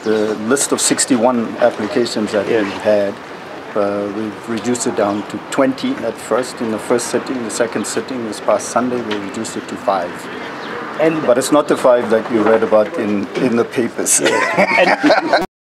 the list of 61 applications that we had, we've reduced it down to 20 at first, in the first sitting. The second sitting this past Sunday, we reduced it to 5. But it's not the 5 that you read about in the papers.